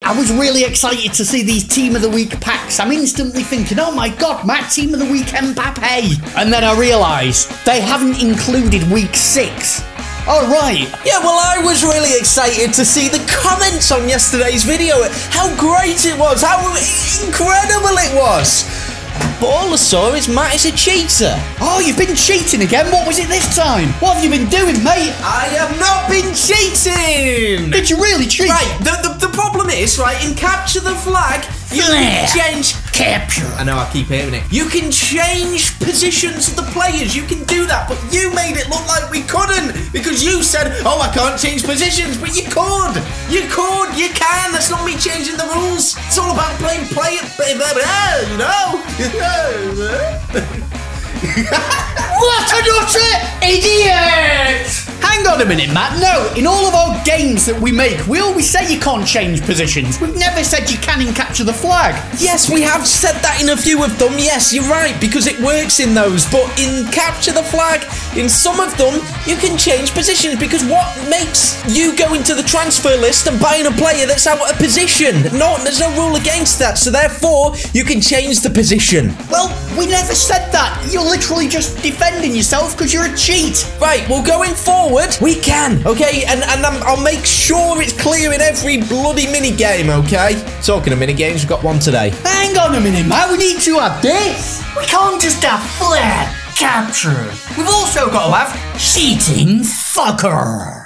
I was really excited to see these Team of the Week packs. I'm instantly thinking, oh my god, Matt, Team of the Week Mbappe. And then I realised they haven't included week 6. Oh, right. Yeah, well, I was really excited to see the comments on yesterday's video. How great it was, how incredible it was. But all I saw is Matt is a cheater. Oh, you've been cheating again? What was it this time? What have you been doing, mate? I have not been cheating. Did you really cheat? Right, the problem is, right, in Capture the Flag, you can change... Capture. I know, I keep hearing it. You can change positions of the players. You can do that, but you made it look like we couldn't because you said, oh, I can't change positions, but you could. You could. You can. That's not me changing the rules. It's all about playing, you know? What an utter idiot! Hang on a minute, Matt. No, in all of our games that we make, we always say you can't change positions. We've never said you can in Capture the Flag. Yes, we have said that in a few of them. Yes, you're right, because it works in those. But in Capture the Flag, in some of them, you can change positions because what makes you go into the transfer list and buying a player that's out of position? No, there's no rule against that, so therefore, you can change the position. Well, we never said that. You're literally just defending yourself because you're a cheat. Right, well, going forward, we can, okay? And I'll make sure it's clear in every bloody mini-game, okay? Talking of mini-games, we've got one today. Hang on a minute, Matt. We need to have this. We can't just have flat capture. We've also got to have cheating fucker.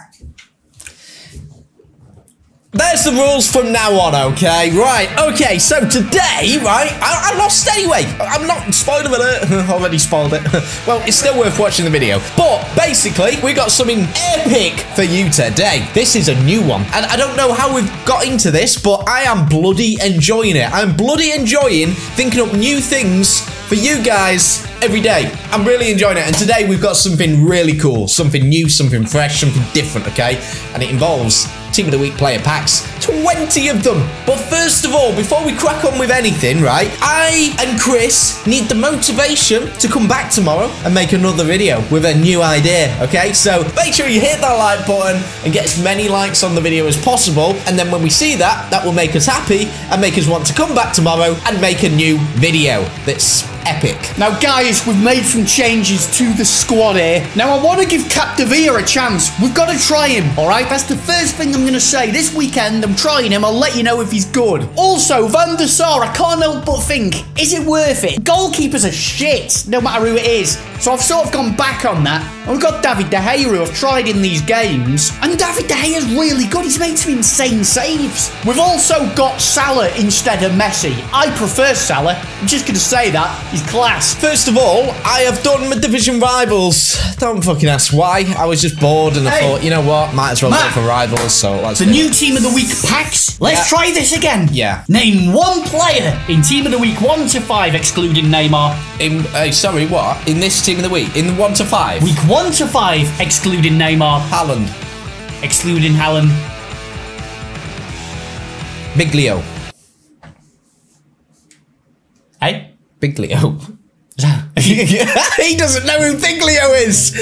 There's the rules from now on, okay? Right, okay, so today, right, I lost anyway. I'm not, spoiler alert, already spoiled it. Well, it's still worth watching the video. But, basically, we got something epic for you today. This is a new one. And I don't know how we've got into this, but I am bloody enjoying it. I'm bloody enjoying thinking up new things for you guys every day. I'm really enjoying it. And today, we've got something really cool. Something new, something fresh, something different, okay? And it involves Team of the Week player packs, 20 of them. But first of all, before we crack on with anything, right, I and Chris need the motivation to come back tomorrow and make another video with a new idea, okay? So make sure you hit that like button and get as many likes on the video as possible. And then when we see that, that will make us happy and make us want to come back tomorrow and make a new video that's epic. Now, guys, we've made some changes to the squad here. Now, I want to give Capdevila a chance. We've got to try him, all right? That's the first thing I'm going to say. This weekend, I'm trying him. I'll let you know if he's good. Also, Van der Sar, I can't help but think, is it worth it? Goalkeepers are shit, no matter who it is. So I've sort of gone back on that. And we've got David De Gea, who I've tried in these games. And David De Gea's really good. He's made some insane saves. We've also got Salah instead of Messi. I prefer Salah. I'm just going to say that. He's class. First of all, I have done my division rivals. Don't fucking ask why. I was just bored and I thought, you know what? Might as well go for rivals. So let's the new Team of the Week packs. Let's try this again. Yeah. Name one player in Team of the Week 1 to 5, excluding Neymar. Sorry, what? In this Team of the Week? In 1 to 5? Week 1 to 5, excluding Neymar. Haaland. Excluding Haaland. Biglio. Hey? Biglio. He doesn't know who Biglio is.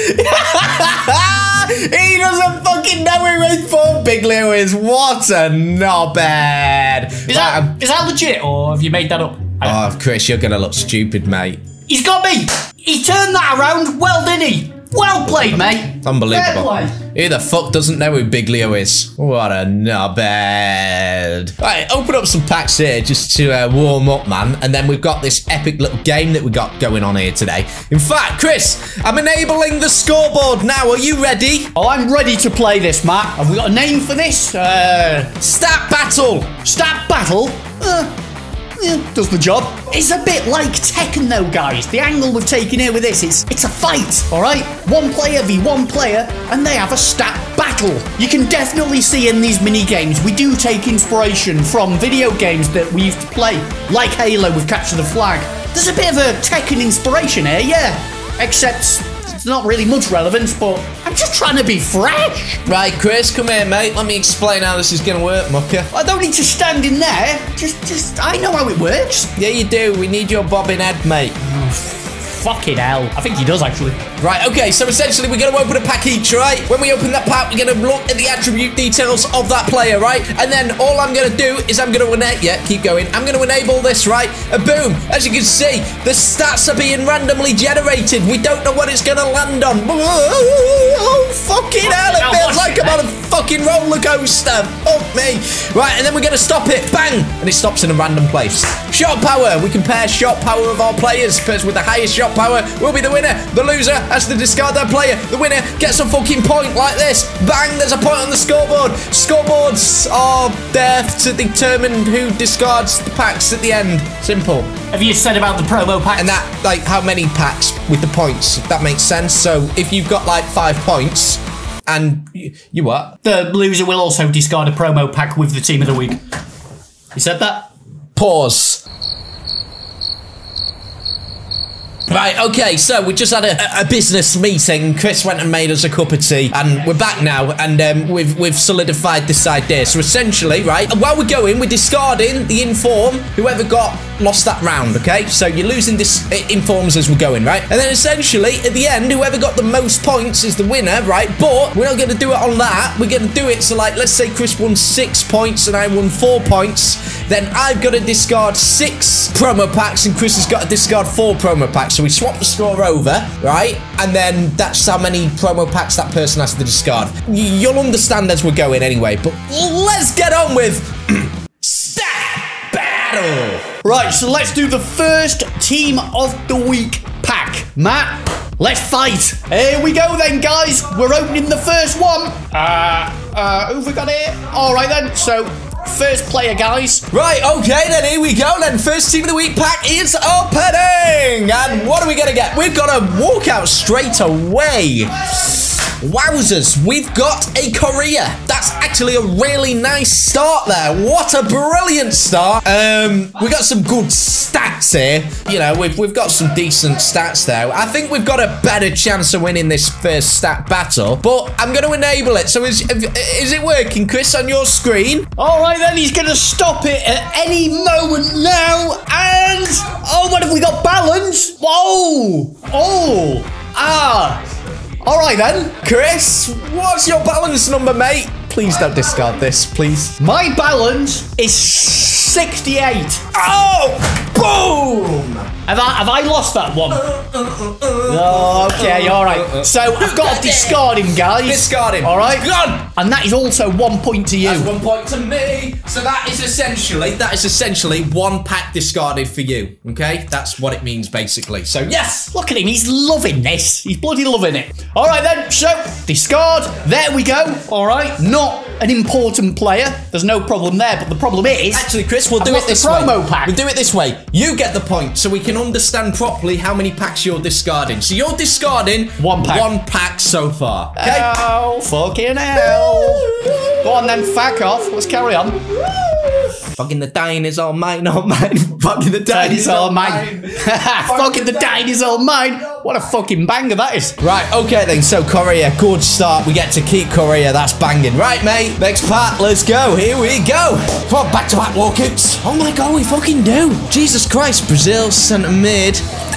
He doesn't fucking know who his full Biglio is. What a knobhead. Is that legit, or have you made that up? Oh, Chris, you're gonna look stupid, mate. He's got me. He turned that around. Well, didn't he? Well played, mate. Unbelievable. Who the fuck doesn't know who Biglio is? What a knobhead. Right, open up some packs here just to warm up, man. And then we've got this epic little game that we got going on here today. In fact, Chris, I'm enabling the scoreboard now. Are you ready? Oh, I'm ready to play this, Matt. Have we got a name for this? Stat Battle. Stat Battle? Yeah, does the job. It's a bit like Tekken though, guys. The angle we've taken here with this, it's a fight, all right? One player v one player, and they have a stat battle. You can definitely see in these mini games, we do take inspiration from video games that we used to play, like Halo with Capture the Flag. There's a bit of a Tekken inspiration here, yeah. Except it's not really much relevance, but I'm just trying to be fresh. Right, Chris, come here, mate. Let me explain how this is going to work, mucker. I don't need to stand in there. Just, I know how it works. Yeah, you do. We need your bobbing head, mate. Oh, fucking hell. I think he does, actually. Right, okay, so essentially we're going to open a pack each, right? When we open that pack, we're going to look at the attribute details of that player, right? And then all I'm going to do is I'm going to enable, yeah, keep going. I'm going to enable this, right? And boom, as you can see, the stats are being randomly generated. We don't know what it's going to land on. Oh, fucking hell, it feels like I'm on a fucking roller coaster. Fuck me. Right, and then we're going to stop it. Bang! And it stops in a random place. Shot power. We compare shot power of our players. Person with the highest shot power will be the winner. The loser has to discard their player. The winner gets a fucking point like this. Bang! There's a point on the scoreboard. Scoreboards are there to determine who discards the packs at the end. Simple. Have you said about the promo pack? And that, like, how many packs with the points, if that makes sense. So if you've got like 5 points and you what? The loser will also discard a promo pack with the team of the week. You said that? Pause. Right, okay, so we just had a business meeting. Chris went and made us a cup of tea, and we're back now, and we've solidified this idea. So essentially, right, while we're going, we're discarding the inform, whoever lost that round, okay? So you're losing this informs as we're going, right? And then essentially, at the end, whoever got the most points is the winner, right? But we're not going to do it on that. We're going to do it, so like, let's say Chris won 6 points and I won 4 points. Then I've got to discard 6 promo packs and Chris has got to discard 4 promo packs. So we swap the score over, right? And then that's how many promo packs that person has to discard. You'll understand as we're going anyway, but let's get on with Stat Battle. Right, so let's do the first team of the week pack. Matt, let's fight. Here we go then, guys. We're opening the first one. Who've we got here? All right then, so first player, guys. Right, okay, then here we go. Then first team of the week pack is opening. And what are we going to get? We've got a walkout straight away. Wowzers, we've got a Korea. That's actually a really nice start there. What a brilliant start. We got some good stats here. You know, we've got some decent stats there. I think we've got a better chance of winning this first stat battle, but I'm going to enable it. So is it working, Chris, on your screen? All right, then he's going to stop it at any moment now. And, oh, what have we got? Balance? Whoa. Oh. Ah. All right, then. Chris, what's your balance number, mate? Please don't discard this, please. My balance is 68. Oh, boom! Have I lost that one? Okay, all right. So I've got to discard him, guys. Discard him. All right. Gone. And that is also 1 point to you. That's 1 point to me. So that is essentially 1 pack discarded for you. Okay, that's what it means basically. So yes, look at him. He's loving this. He's bloody loving it. All right then. So discard. There we go. All right. Not an important player. There's no problem there. But the problem is, actually, Chris, we'll do it this way. We'll do it this way. You get the point, so we can understand properly how many packs you're discarding. So you're discarding 1 pack. 1 pack so far. Okay. Oh, fucking hell. Go on then, fuck off. Let's carry on. Fucking the dine is all mine, all mine. Fucking the dine is all mine. Fucking the dine is all mine. What a fucking banger that is. Right, okay then, so Korea, good start. We get to keep Korea, that's banging. Right, mate, next part, let's go. Here we go. Come on, back-to-back walkouts. Oh my God, we fucking do. Jesus Christ, Brazil, centre mid.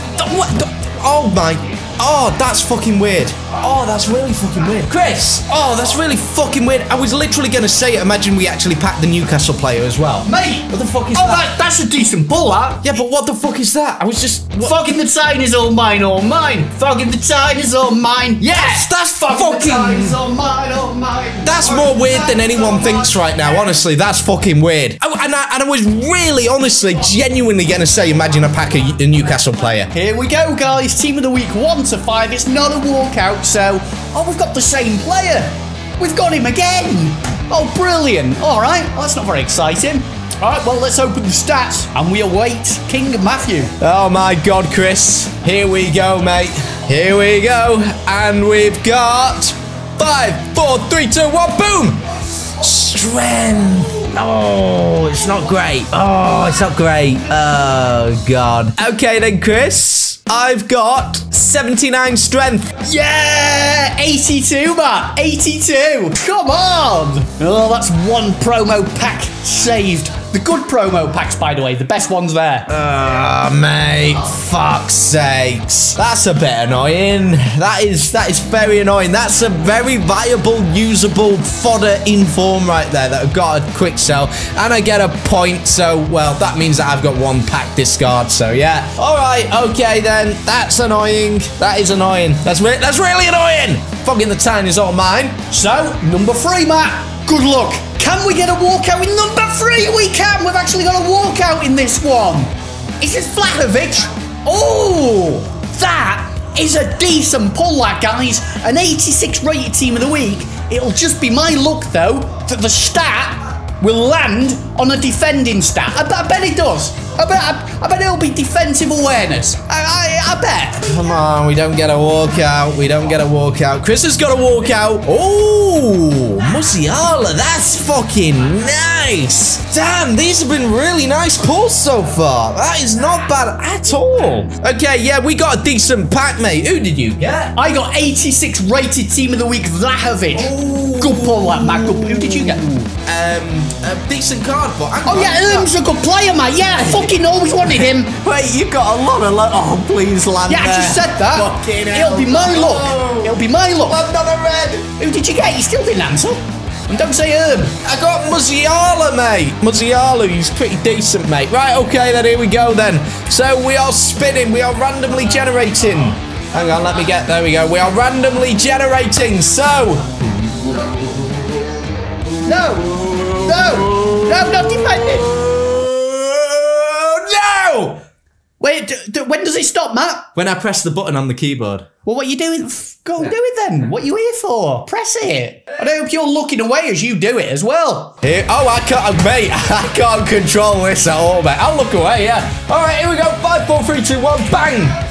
Oh my, oh, that's fucking weird. Oh, that's really fucking weird. Chris, oh, that's really fucking weird. I was literally going to say, imagine we actually packed the Newcastle player as well. Mate, what the fuck is that? that? That's a decent pull, that. Yeah, but what the fuck is that? I was just... Fucking the time is all mine, all mine. Fucking the time is all mine. Yes, that's fucking... The time is all mine, all mine. That's more weird than anyone thinks right now, honestly. That's fucking weird. And I was really, honestly, genuinely going to say, imagine I pack a Newcastle player. Here we go, guys. Team of the week 1 to 5. It's not a walkout, so... Oh, we've got the same player. We've got him again. Oh, brilliant. All right. Well, that's not very exciting. All right, well, let's open the stats, and we await King Matthew. Oh, my God, Chris. Here we go, mate. Here we go. And we've got 5, 4, 3, 2, 1, boom. Strength. Oh, it's not great. Oh, it's not great. Oh, God. Okay, then, Chris. I've got 79 strength. Yeah, 82, Matt. 82. Come on. Oh, that's 1 promo pack saved The good promo packs, by the way, the best ones there. Mate, fuck's sakes. That's a bit annoying. That is very annoying. That's a very viable, usable fodder in form right there that I've got a quick sell. And I get a point, so, well, that means that I've got one pack discard, so yeah. All right, okay then. That's annoying. That is annoying. That's really annoying. Fucking the time is all mine. So, number 3, Matt. Good luck. Can we get a walkout in number 3? We can. We've actually got a walkout in this one. Is it Vlahovic? Oh, that is a decent pull, that, guys. An 86 rated team of the week. It'll just be my luck, though, that the stat will land on a defending stat. I bet it does. I bet it'll be defensive awareness. I bet. Come on, we don't get a walkout. We don't get a walkout. Chris has got a walkout. Oh, Musiala, that's fucking nice. Damn, these have been really nice pulls so far. That is not bad at all. Okay, yeah, we got a decent pack, mate. Who did you get? I got 86 rated team of the week, Vlahovic. Oh. Good pull, that, Matt. Who did you get? A decent card, but oh yeah, Erm's a good player, mate. Yeah, I fucking always wanted him. Wait, you got a lot of luck. Oh, please land yeah, there. I just said that. Fucking It'll be my luck. It'll be my luck. Land on a red. Who did you get? You still didn't answer. And don't say Erm. I got Musiala, mate. Musiala, he's pretty decent, mate. Right, okay, then here we go then. So we are spinning. We are randomly generating. Hang on, let me get, there we go. We are randomly generating, so. No, not defending. No! Wait, when does it stop, Matt? When I press the button on the keyboard. Well, what are you doing? Go and do it then. What are you here for? Press it. I hope you're looking away as you do it as well. Here, oh, I can't, mate. I can't control this at all, mate. I'll look away, yeah. All right, here we go. 5, 4, 3, 2, 1, bang.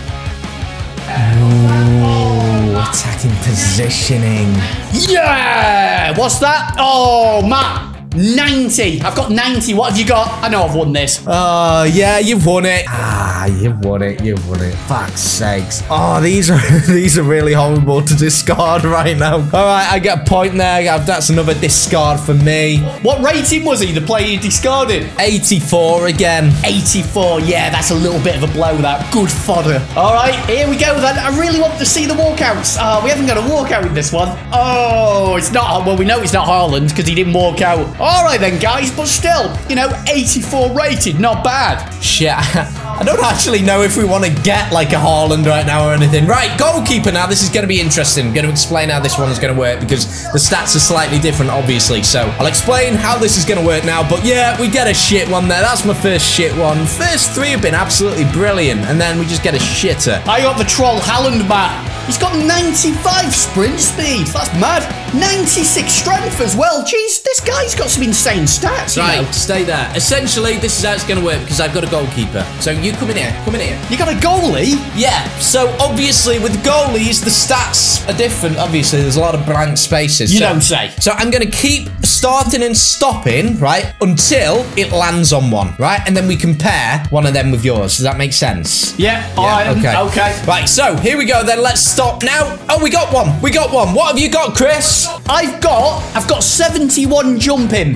Oh, attacking positioning. Yeah! What's that? Oh, Matt. 90. I've got 90. What have you got? I know I've won this. Oh, yeah, you've won it. Ah, you've won it. You've won it. Fuck's sakes. Oh, these are really horrible to discard right now. All right, I get a point there. That's another discard for me. What rating was he, the player you discarded? 84 again. 84. Yeah, that's a little bit of a blow, that. Good fodder. All right, here we go then. I really want to see the walkouts. We haven't got a walkout in this one. Oh, it's not. Well, we know it's not Haaland because he didn't walk out. All right then, guys, but still, you know, 84 rated, not bad. Shit, I don't actually know if we want to get like a Haaland right now or anything. Right, goalkeeper now. This is going to be interesting. I'm going to explain how this one is going to work because the stats are slightly different, obviously. So I'll explain how this is going to work now. But yeah, we get a shit one there. That's my first shit one. First 3 have been absolutely brilliant, and then we just get a shitter. I got the troll Haaland, Matt. He's got 95 sprint speed. That's mad. 96 strength as well. Jeez, this guy's got some insane stats. Right, stay there. Essentially, this is how it's going to work because I've got a goalkeeper. So you come in here. Come in here. You got a goalie? Yeah. So obviously, with goalies, the stats are different. Obviously, there's a lot of blank spaces. You don't say. So I'm going to keep starting and stopping, right, until it lands on one, right? And then we compare one of them with yours. Does that make sense? Yeah. Okay. Right, so here we go then. Let's stop now. Oh, we got one. We got one. What have you got, Chris? I've got 71 jumping.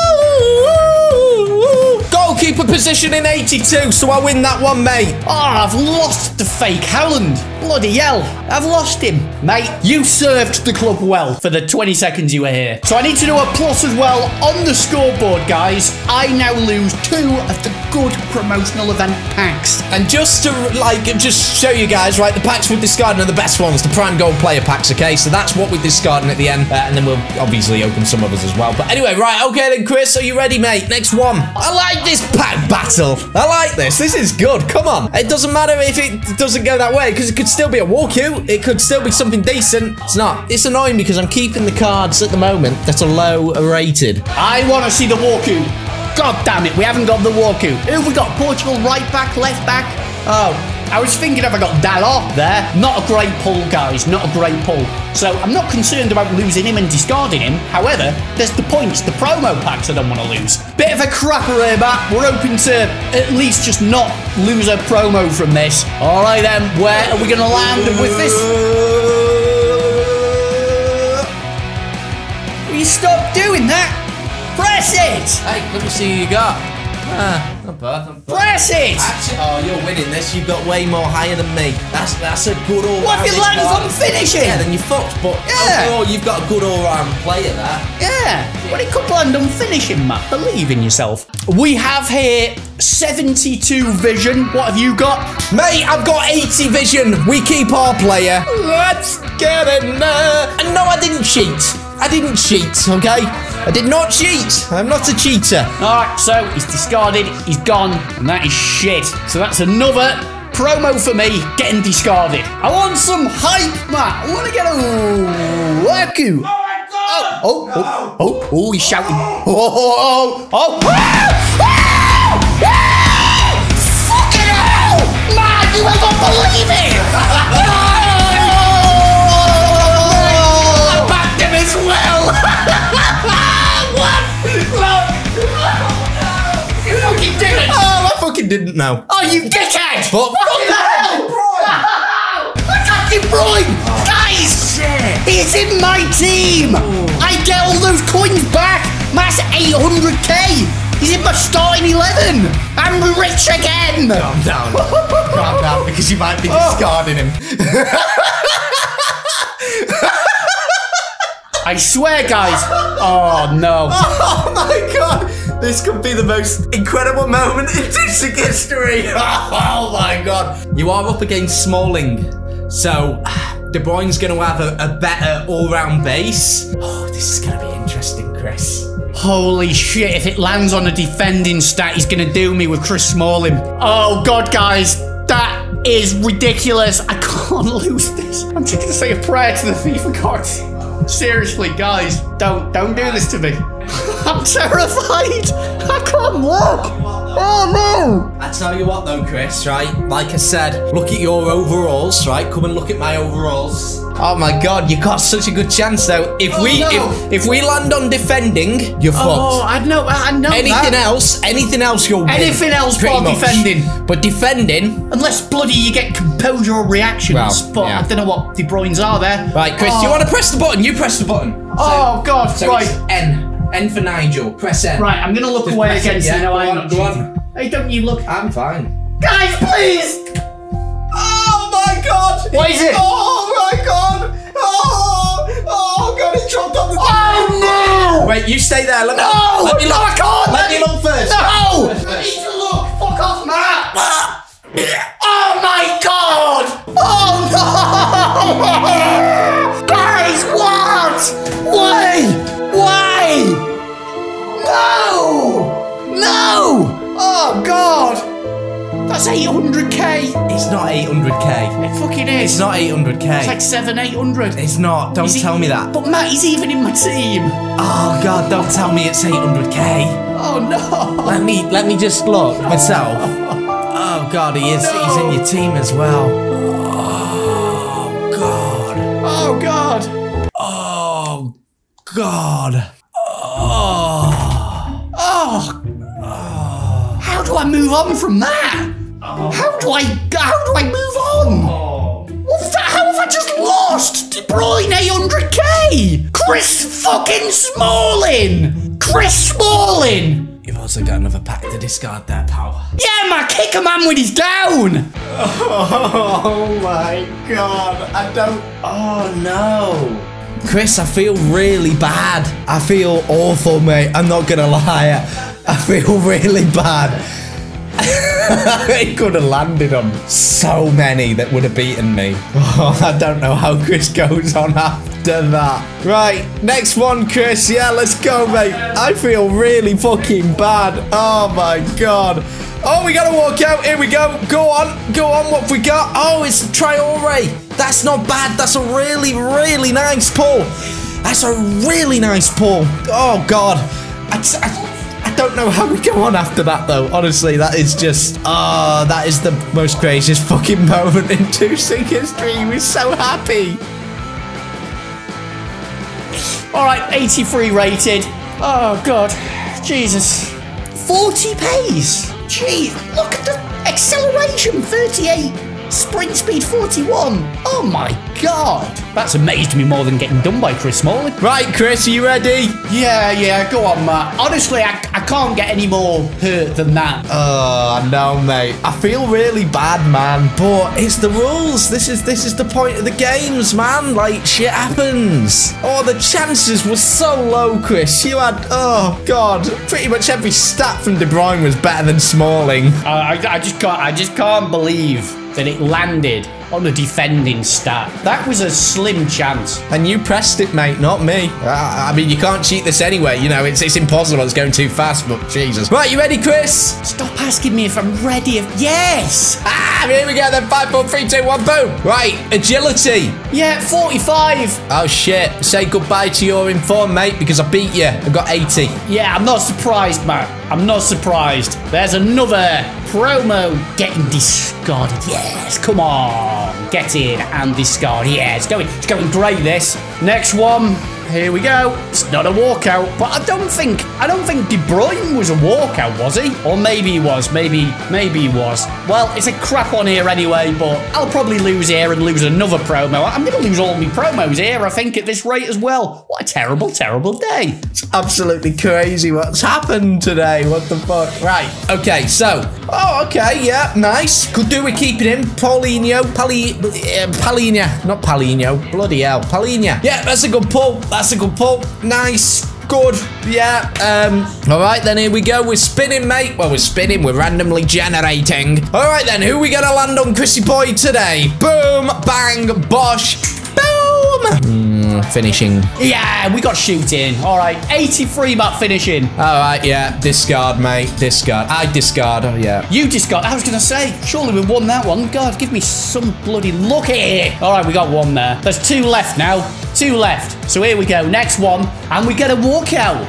Goalkeeper position in 82, so I win that one, mate. Oh, I've lost the fake Haaland. Bloody hell. I've lost him. Mate, you served the club well for the 20 seconds you were here. So I need to do a plus as well on the scoreboard, guys. I now lose 2 of the good promotional event packs. And just to, just show you guys, right, the packs we're discarding are the best ones, the prime gold player packs, okay? So that's what we're discarding at the end, and then we'll obviously open some others as well. But anyway, right, okay then, Chris, are you ready, mate? Next one. I like this pack battle. I like this. This is good. Come on. It doesn't matter if it doesn't go that way, because it could still be a walkout. It could still be something decent. It's not. It's annoying because I'm keeping the cards at the moment that are low rated. I want to see the walkout. God damn it, we haven't got the walkout. Who have we got? Portugal right back, left back? Oh, I was thinking if I got Dalot there. Not a great pull, guys. Not a great pull. So I'm not concerned about losing him and discarding him. However, there's the points, the promo packs I don't want to lose. Bit of a crapper here, Matt. We're hoping to at least just not lose a promo from this. All right, then. Where are we going to land with this? Will you stop doing that? Press it! Hey, let me see who you got. Not bad, not bad. Press it! Actually, oh, you're winning this. You've got way more higher than me. That's a good all-round. What if it lands on finishing? Yeah, then you're fucked. But overall, you've got a good all-round player there. Yeah, but it could land on finishing, Matt. Believe in yourself. We have here 72 vision. What have you got? Mate, I've got 80 vision. We keep our player. Let's get in there. And no, I didn't cheat. I didn't cheat, okay? I did not cheat. I'm not a cheater. All right, so he's discarded, he's gone, and that is shit. So that's another promo for me getting discarded. I want some hype, Matt. I want to get a Waku. Oh, he's shouting. Fucking hell! Man, you will not believe it! I backed him as well! You fucking didn't! Oh, I fucking didn't know. Oh, you dickhead! What? Fucking hell! I got De Bruyne! Guys! He's in my team! I get all those coins back! That's 800k! He's in my starting 11! I'm rich again! Calm down. Calm down, because you might be discarding him. I swear, guys. Oh, no. Oh, my God. This could be the most incredible moment in Disney history. Oh, my God. You are up against Smalling. So, De Bruyne's going to have a better all-round base. Oh, this is going to be interesting, Chris. Holy shit, if it lands on a defending stat, he's going to do me with Chris Smalling. Oh, God, guys. That is ridiculous. I can't lose this. I'm just going to say a prayer to the FIFA gods. Seriously, guys, don't do this to me. I'm terrified. I can't look. Oh, no. I tell you what, though, Chris, right? Like I said, look at your overalls, right? Come and look at my overalls. Oh, my God, you got such a good chance, though. If we land on defending, you're fucked. Oh, I know Anything else, you'll win. Anything else but defending. But defending... Unless bloody you get composure or reactions. Well, but yeah. I don't know what De Bruyne's are there. Right, Chris, do you want to press the button? You press the button. Oh, God, so right. It's N. N for Nigel. Press N. Right, I'm going to look Just away press again it, so yeah? you know I'm not Go cheating. on. Hey, don't you look. I'm fine. Guys, please! Oh, my God. What is it? Oh, my God. Oh, God, it dropped on the table. Oh, no! Wait, you stay there. Let me No, look. I can't. Let me look first. No! I need to look. Fuck off, Matt. Oh, my God. Oh, no! Guys, what? Why? No! Oh, God! That's 800k! It's not 800k. It fucking is. It's not 800k. It's like 700-800. It's not. Don't tell me that. But Matt, he's even in my team. Oh, God, don't tell me it's 800k. Oh, no! Let me just look myself. Oh, God, he is. No. He's in your team as well. Oh, God. Oh, God! Oh, God. Oh! How do I move on from that? How do I move on? What's that? How have I just lost? De Bruyne 800k! Chris fucking Smalling! Chris Smalling! You've also got another pack to discard there, pal. Yeah, man, kick a man when he's down! Oh my God, I don't... Oh no. Chris, I feel really bad. I feel awful, mate. I'm not gonna lie. I feel really bad. It could have landed on so many that would have beaten me. Oh, I don't know how Chris goes on after that. Right, next one, Chris. Yeah, let's go, mate. I feel really fucking bad. Oh my God. Oh, we gotta walk out. Here we go. Go on. What have we got? Oh, it's Traore. That's not bad. That's a really, really nice pull. That's a really nice pull. Oh, God. I don't know how we go on after that, though. Honestly, that is just... Oh, that is the most craziest fucking moment in 2-Sync history. He was so happy. All right, 83 rated. Oh, God. Jesus. 40 pace. Gee, look at the acceleration. 38. Sprint speed 41. Oh my God. That's amazed me more than getting done by Chris Smalling. Right, Chris, are you ready? Yeah, go on, Matt. Honestly, I can't get any more hurt than that. Oh, I know, mate. I feel really bad, man. But it's the rules. This is the point of the games, man. Like, shit happens. Oh, the chances were so low, Chris. You had, oh, God. Pretty much every stat from De Bruyne was better than Smalling. I just can't believe that it landed on a defending stat. That was a slim chance. And you pressed it, mate, not me. I mean, you can't cheat this anyway. You know, it's impossible. It's going too fast, but Jesus. Right, you ready, Chris? Stop asking me if I'm ready. Yes. Here we go then. 5, 4, 3, 2, 1, boom. Right, agility. Yeah, 45. Oh, shit. Say goodbye to your inform, mate, because I beat you. I got 80. Yeah, I'm not surprised, Matt. I'm not surprised. There's another promo getting discarded. Yes, come on. Get in and discard. Yeah, it's going great, this. Next one. Here we go. It's not a walkout, but I don't think De Bruyne was a walkout, was he? Or maybe he was. Maybe he was. Well, it's a crap on here anyway, but I'll probably lose here and lose another promo. I'm going to lose all my promos here, I think, at this rate as well. What a terrible, terrible day. It's absolutely crazy what's happened today. What the fuck? Right. Okay, so. Oh, okay. Yeah, nice. Could do with keeping him. Paulinho. Palhinha. Not Paulinho. Bloody hell. Palhinha. Yeah, that's a good pull. That's a good pull. Nice. Good. Yeah. All right, then here we go. We're spinning, mate. Well, we're spinning. We're randomly generating. All right, then. Who we going to land on Chrissy Boy today? Boom. Bang. Bosh. Boom. Finishing. Yeah, we got shooting. All right. 83, Matt, finishing. All right, yeah. Discard, mate. Discard. I discard. Oh, yeah. You discard. I was going to say, surely we won that one. God, give me some bloody luck here. All right, we got one there. There's 2 left now. 2 left. So here we go. Next one. And we get a walkout.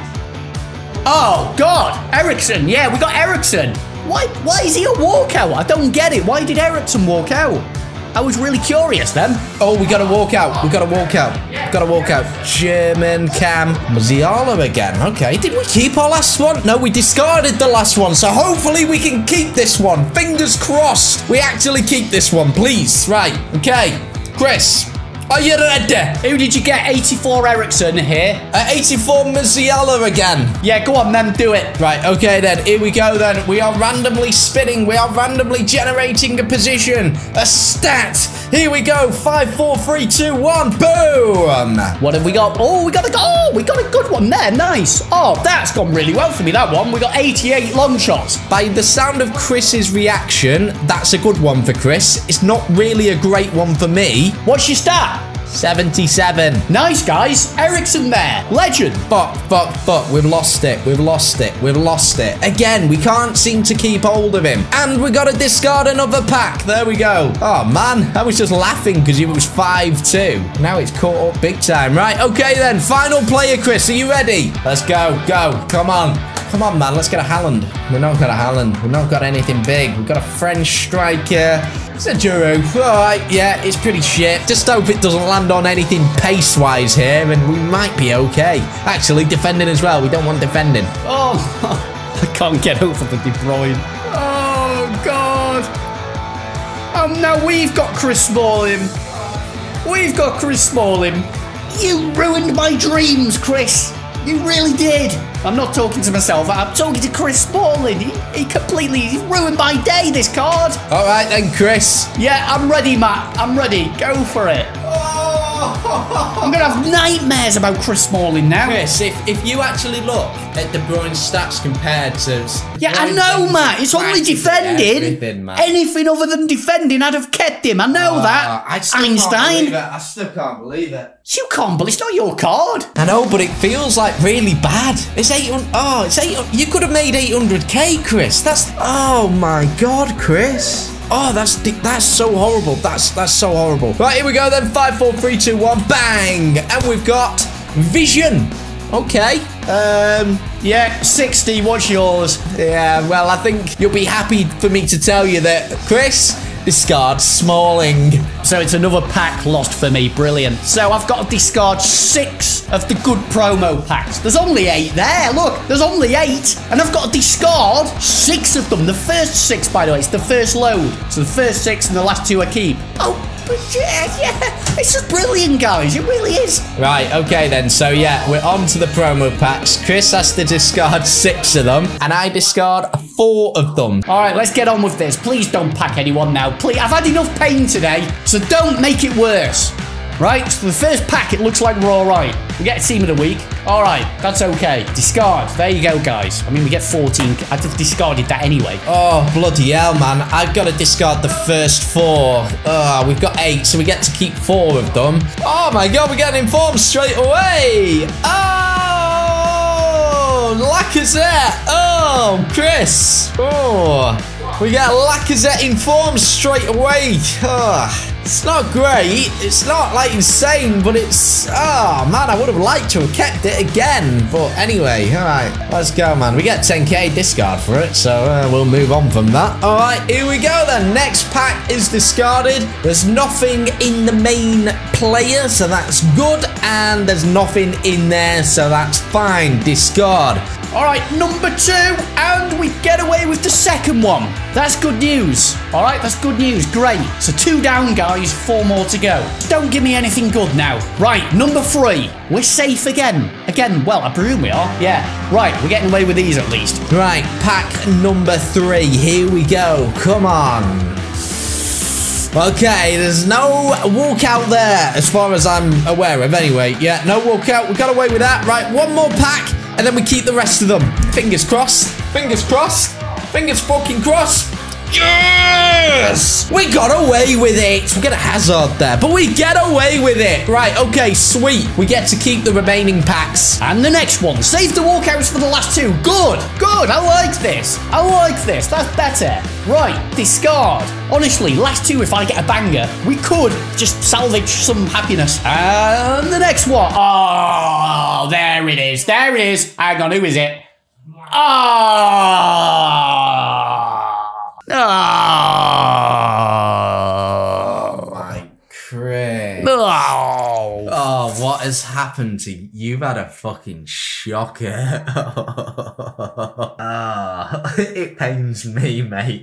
Oh, God. Ericsson. Yeah, we got Ericsson. Why is he a walkout? I don't get it. Why did Ericsson walk out? I was really curious then. Oh, we got to walk out. We got to walk out. Got to walk out. German Cam. Musiala again. Okay. Did we keep our last one? No, we discarded the last one. So hopefully we can keep this one. Fingers crossed. We actually keep this one, please. Right. Okay. Chris. Are you ready? Who did you get? 84 Ericsson here. 84 Musiala again. Yeah, go on then, do it. Right, okay then. Here we go then. We are randomly spinning. We are randomly generating a position. A stat. Here we go. 5, 4, 3, 2, 1. Boom. What have we got? Oh, we got a good one there. Nice. Oh, that's gone really well for me, that one. We got 88 long shots. By the sound of Chris's reaction, that's a good one for Chris. It's not really a great one for me. What's your stat? 77. Nice, guys. Ericsson there. Legend. Fuck. We've lost it. We've lost it. Again, we can't seem to keep hold of him. And we got to discard another pack. There we go. Oh, man. I was just laughing because it was 5-2. Now it's caught up big time. Right, okay then. Final player, Chris. Are you ready? Let's go. Go. Come on. Come on, man. Let's get a Haaland. We've not got a Haaland. We've not got anything big. We've got a French striker. It's a Giroud. All right, yeah, it's pretty shit. Just hope it doesn't land on anything pace-wise here, and we might be okay. Actually, defending as well. We don't want defending. Oh, I can't get over the De Bruyne. Oh, God. Now we've got Chris Smalling. We've got Chris Smalling. You ruined my dreams, Chris. You really did. I'm not talking to myself. I'm talking to Chris Smalling. He completely ruined my day, this card. All right then, Chris. Yeah, I'm ready, Matt. I'm ready. Go for it. I'm going to have nightmares about Chris Smalling now. Chris, if you actually look at De Bruyne's stats compared to... Yeah, I know, Matt. It's only defending. Anything other than defending, I'd have kept him. I know that. Einstein. I still can't believe it. You can't believe it's not your card. I know, but it feels like really bad. It's 800. Oh, it's 800. You could have made 800k, Chris. That's... Oh, my God, Chris. Oh, that's so horrible. That's so horrible. Right, here we go then. 5, 4, 3, 2, 1. Bang. And we've got Vision. Okay. Yeah, 60. What's yours? Yeah, well, I think you'll be happy for me to tell you that, Chris, discard Smalling. So it's another pack lost for me. Brilliant. So I've got to discard 6 of the good promo packs. There's only 8 there. Look, there's only 8. And I've got to discard 6 of them. The first 6, by the way, it's the first load. So the first 6 and the last 2 I keep. Oh, but yeah. It's just brilliant, guys. It really is. Right, okay then. So yeah, we're on to the promo packs. Chris has to discard 6 of them, and I discard 4 of them. All right, let's get on with this. Please don't pack anyone now. Please, I've had enough pain today, so don't make it worse. Right, so the first pack, it looks like we're all right. We get a team of the week. All right, that's okay. Discard. There you go, guys. I mean, we get 14. I'd have discarded that anyway. Oh, bloody hell, man. I've got to discard the first 4. We've got 8, so we get to keep 4 of them. Oh, my God, we're getting informed straight away. Oh, Lacazette. Oh, Chris. Oh, we get Lacazette informed straight away. Oh. It's not great. It's not like insane, but it's... Oh, man, I would have liked to have kept it again. But anyway, all right, let's go, man. We get 10k discard for it, so we'll move on from that. All right, here we go then. Next pack is discarded. There's nothing in the main player, so that's good. And there's nothing in there, so that's fine. Discard. All right, number 2, and we get away with the second one. That's good news. All right, that's good news. Great. So 2 down, guys, 4 more to go. Don't give me anything good now. Right, number 3. We're safe again. Well, I presume we are. Yeah. Right, we're getting away with these at least. Right, pack number 3. Here we go. Come on. Okay, there's no walkout there, as far as I'm aware of anyway. Yeah, no walkout. We got away with that. Right, 1 more pack. And then we keep the rest of them. Fingers crossed. Fingers crossed. Fingers fucking crossed. Yes! We got away with it. We get a Hazard there, but we get away with it. Right, okay, sweet. We get to keep the remaining packs. And the next one. Save the walkouts for the last 2. Good. I like this. That's better. Right, discard. Honestly, last 2, if I get a banger, we could just salvage some happiness. And the next one. Oh, there it is. Hang on, who is it? Oh, my Chris. Oh, what has happened to you? You've had a fucking shocker. It pains me, mate.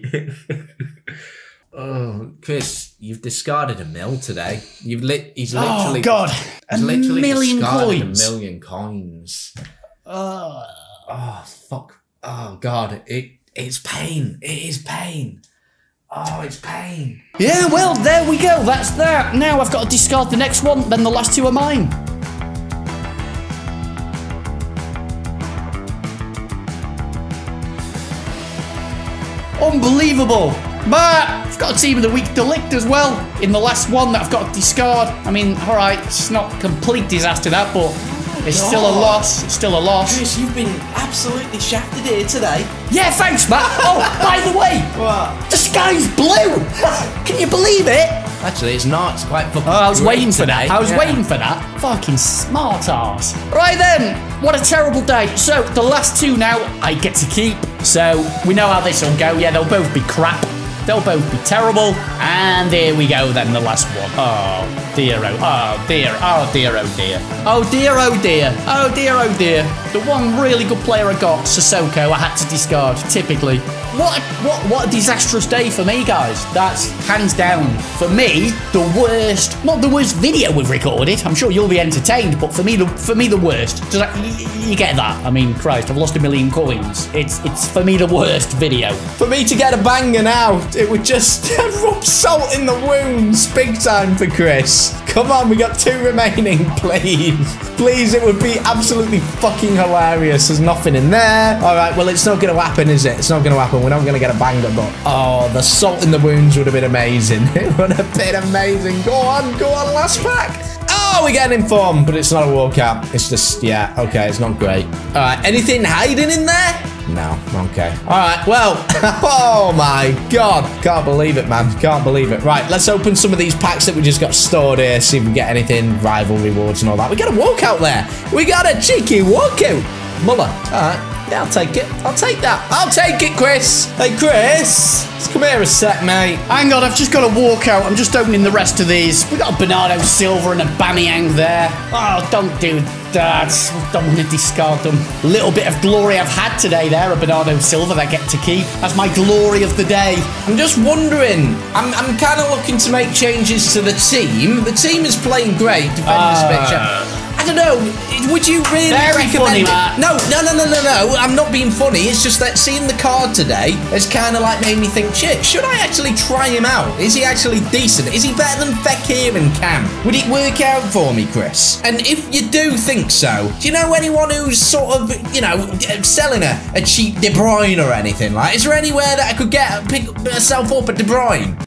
Oh, Chris, you've discarded a mil today. He's literally... Oh, God. He's literally million discarded coins. a million coins. Oh, fuck. Oh, God. It's pain. It is pain. Oh, it's pain. Yeah, well, there we go. That's that. Now I've got to discard the next one, then the last 2 are mine. Unbelievable. But I've got a team of the week Delict as well in the last one that I've got to discard. I mean, all right, it's not a complete disaster that, but it's still a loss. It's still a loss. Chris, you've been absolutely shafted here today. Yeah, thanks, Matt. Oh, by the way, What? the sky's blue. Can you believe it? Actually, it's not. It's quite fucking I was great waiting for today. that. I was Yeah. waiting for that. Fucking smart ass. Right then, what a terrible day. So, the last 2 now, I get to keep. So, we know how this will go. Yeah, they'll both be crap. They'll both be terrible. And here we go then, the last one. Oh, dear, oh dear, oh dear, oh dear. Oh dear, oh dear. Oh dear, oh dear. The one really good player I got, Sissoko, I had to discard, typically. What a disastrous day for me, guys. That's hands down, for me, the worst, not the worst video we've recorded. I'm sure you'll be entertained, but for me, the worst. You get that? I mean, Christ, I've lost a million coins. It's for me the worst video. For me to get a banger now, it would just rub salt in the wounds. Big time for Chris. Come on, we got 2 remaining, please. Please, it would be absolutely fucking hilarious. There's nothing in there. All right, well, it's not going to happen, is it? It's not going to happen. We're not going to get a banger, but oh, the salt in the wounds would have been amazing. It would have been amazing. Go on, last pack. Oh, we're getting informed, but it's not a walkout. It's just, yeah, okay, it's not great. All right, anything hiding in there? No, okay. All right, well, oh my God. Can't believe it, man. Can't believe it. Right, let's open some of these packs that we just got stored here, see if we get anything, rival rewards and all that. We got a walkout there. We got a cheeky walkout. Muller. All right. Yeah, I'll take it. I'll take that. I'll take it, Chris. Hey, Chris. Let's come here a sec, mate. Hang on, I've just got to walk out. I'm just opening the rest of these. We got a Bernardo Silva and a Bamiyang there. Oh, don't do that. Don't want to discard them. Little bit of glory I've had today there, a Bernardo Silva that I get to keep. That's my glory of the day. I'm just wondering. I'm kind of looking to make changes to the team. The team is playing great. Defenders picture. I don't know. Would you really recommend funny, it? Matt. No. I'm not being funny. It's just that seeing the card today has kind of like made me think, shit, should I actually try him out? Is he actually decent? Is he better than Fekir and Cam? Would it work out for me, Chris? And if you do think so, do you know anyone who's sort of, you know, selling a cheap De Bruyne or anything? Like, is there anywhere that I could pick myself up a De Bruyne?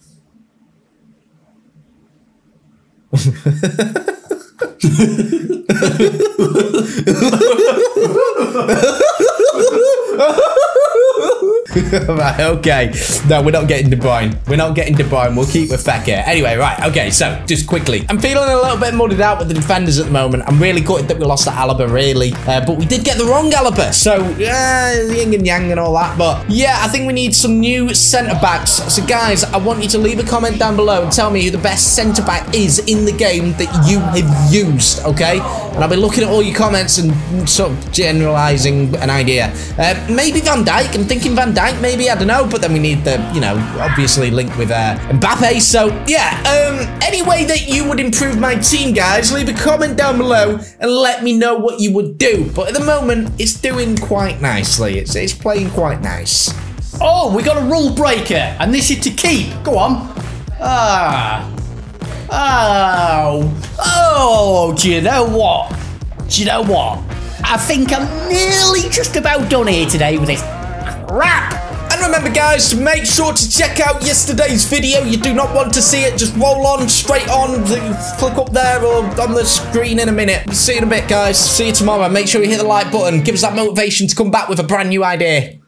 Right, okay. No, we're not getting De Bruyne. We're not getting De Bruyne. We'll keep with Fekir. Anyway, right, okay, so just quickly. I'm feeling a little bit muddied out with the defenders at the moment. I'm really gutted that we lost to Alaba, really. But we did get the wrong Alaba. So, yin and yang and all that. But, yeah, I think we need some new centre-backs. So, guys, I want you to leave a comment down below and tell me who the best centre-back is in the game that you have used, okay? And I'll be looking at all your comments and sort of generalising an idea. Maybe Van Dijk. I'm thinking Van Dijk, maybe. I don't know. But then we need the, you know, obviously linked with Mbappe. So, yeah. Any way that you would improve my team, guys, leave a comment down below and let me know what you would do. But at the moment, it's doing quite nicely. It's playing quite nice. Oh, we got a rule breaker. And this is to keep. Go on. Oh, do you know what? I think I'm nearly just about done here today with this crap. And remember, guys, to make sure to check out yesterday's video. You do not want to see it, just roll on, straight on, click up there or on the screen in a minute. See you in a bit, guys. See you tomorrow. Make sure you hit the like button. Give us that motivation to come back with a brand new idea.